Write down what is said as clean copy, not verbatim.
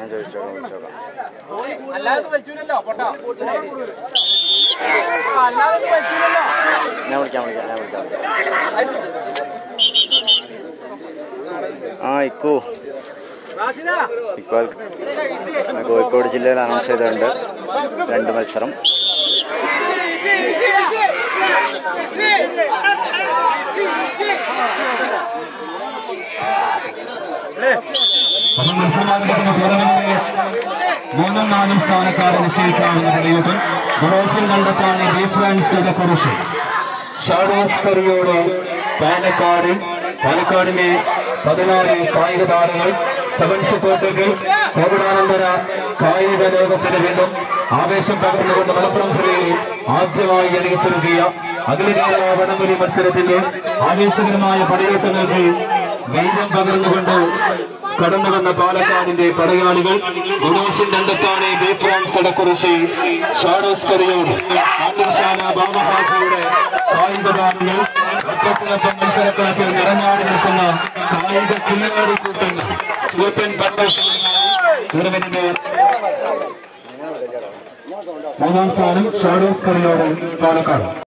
ഇക്കു കോഴിക്കോട് ജില്ലയിൽ അനൗൺസ് ചെയ്തിട്ടുണ്ട് 2 മത്സരം. മൂന്നും നാലും സ്ഥാനക്കാരെ നിശ്ചയിക്കാവുന്ന കളിയുകൾ ഗുണോഫിൽ കണ്ടെത്താണ് ഡിഫറൻസ് കുറിച്ച് ഷാഡോസ് കറിയോട് പാലക്കാടിലെ 14 കായിക താരങ്ങൾ സെവൻസ് കോട്ടയ്ക്ക് കോവിഡാനന്തര കായിക ലോകത്തിന് വീണ്ടും ആവേശം പകർന്നുകൊണ്ട് മലപ്പുറം ജില്ലയിൽ ആദ്യമായി അണിയിച്ചൊരുക്കിയ അഖില കേരള വടംവലി മത്സരത്തിന്റെ ആവേശകരമായ പടയോട്ടങ്ങൾക്ക് വീര്യം പകർന്നുകൊണ്ട് കടന്നു വന്ന പാലക്കാടിന്റെ പടയാളികൾ ഗുണോഫിൻ രണ്ടത്താണെ ബേഫ്രാൻസ് അടക്കുറിശി ഷാഡോസ് കറിയോട് ആണ്ടിശാല ബാബഹാസിയുടെ കായിക താരങ്ങൾ ഒറ്റത്തിനൊപ്പം മത്സരക്കളത്തിൽ നിറഞ്ഞാടി നിൽക്കുന്ന കായിക കില്ലാടിക്കൂട്ടങ്ങൾ ചുവപ്പൻ പട്ടത്തിന്റെ മൂന്നാം സ്ഥാനം ഷാഡോസ് കറിയോട് പാലക്കാട്.